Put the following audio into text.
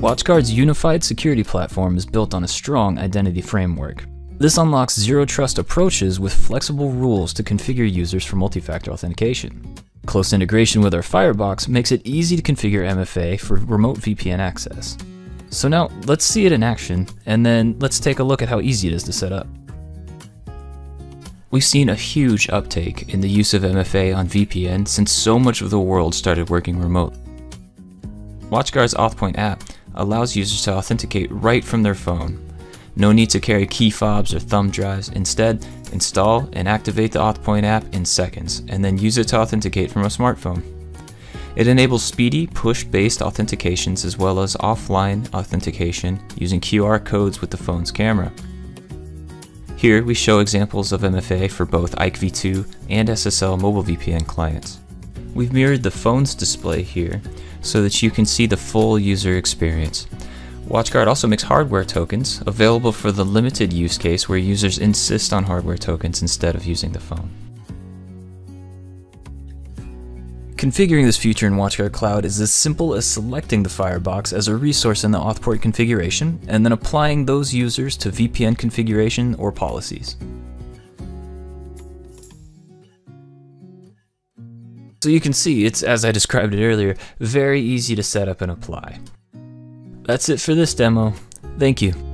WatchGuard's unified security platform is built on a strong identity framework. This unlocks zero-trust approaches with flexible rules to configure users for multi-factor authentication. Close integration with our Firebox makes it easy to configure MFA for remote VPN access. So now, let's see it in action, and then let's take a look at how easy it is to set up. We've seen a huge uptake in the use of MFA on VPN since so much of the world started working remote. WatchGuard's AuthPoint app allows users to authenticate right from their phone. No need to carry key fobs or thumb drives. Instead, install and activate the AuthPoint app in seconds, and then use it to authenticate from a smartphone. It enables speedy, push-based authentications as well as offline authentication using QR codes with the phone's camera. Here we show examples of MFA for both IKE v2 and SSL mobile VPN clients. We've mirrored the phone's display here so that you can see the full user experience. WatchGuard also makes hardware tokens available for the limited use case where users insist on hardware tokens instead of using the phone. Configuring this feature in WatchGuard Cloud is as simple as selecting the Firebox as a resource in the AuthPoint configuration and then applying those users to VPN configuration or policies. So you can see it's, as I described it earlier, very easy to set up and apply. That's it for this demo. Thank you.